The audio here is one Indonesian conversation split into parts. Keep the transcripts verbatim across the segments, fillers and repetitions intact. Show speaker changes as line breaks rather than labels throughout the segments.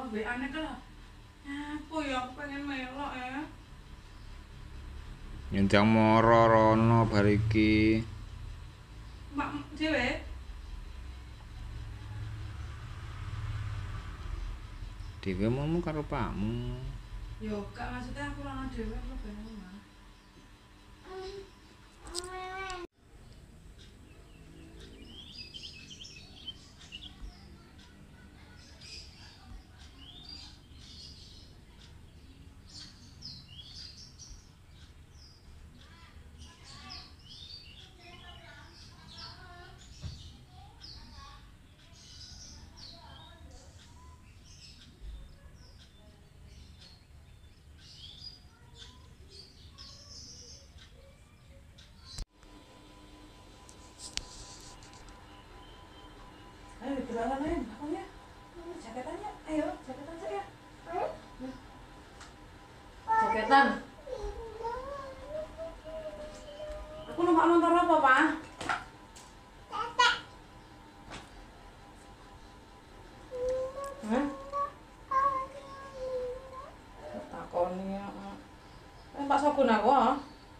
Allah, be aneh kan. Apa ya aku pengen melok ya.
Nyendang moro rono bar iki.
Mak dhewe.
Dhewe momu karo pakmu.
Yo, gak maksudnya aku rono dhewe apa ben omah. Ayo berjalan aja, makanya jaketannya, ayo jaketan saya. Jaketan. Aku numpak motor apa, Pak? Hah? Takoni ya. Eh, Pak Sogun aku, ah.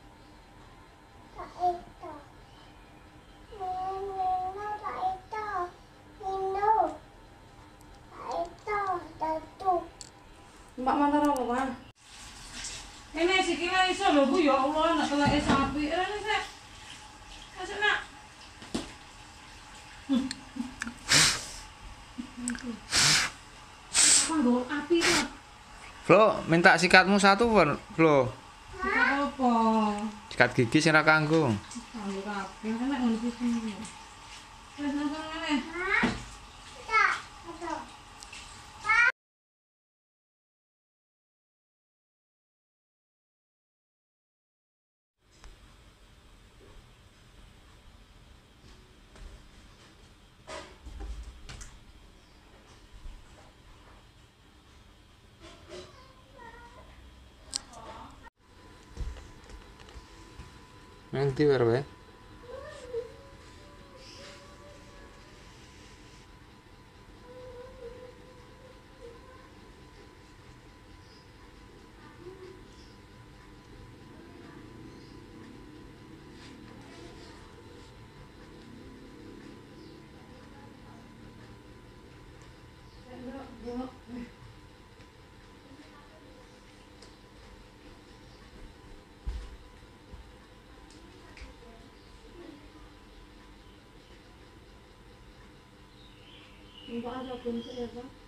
Mbak motor apa, Pak? Ini sikile iso lho, Bu, ya Allah, nek teleke sapi. Ini sik. Masuk, Nak. Apa nggo api to?
Flo, minta sikatmu satu, Flo.
Sikat apa?
Sikat gigi sing ra kanggo.
Kanggo kabeh, enak ngono iki. Wis nang ngene.
Nanti wae.
Mbak ada kunci ya, Pak?